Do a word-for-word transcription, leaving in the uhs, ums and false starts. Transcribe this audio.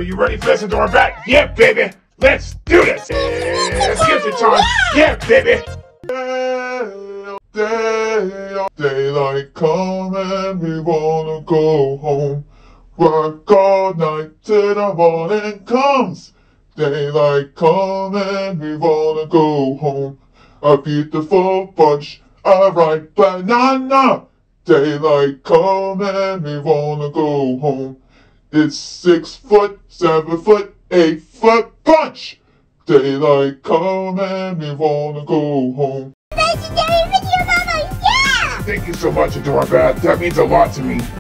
Are you ready for this, Adora Bat? Yeah, baby! Let's do this! Let's get the time! Yeah, baby! Day, daylight come and we wanna go home. Work all night till the morning comes. Daylight come and we wanna go home. A beautiful bunch, a ripe banana. Daylight come and we wanna go home. It's six foot, seven foot, eight foot bunch. Daylight come and we wanna go home. Thank you so much, Adora Bat. That means a lot to me.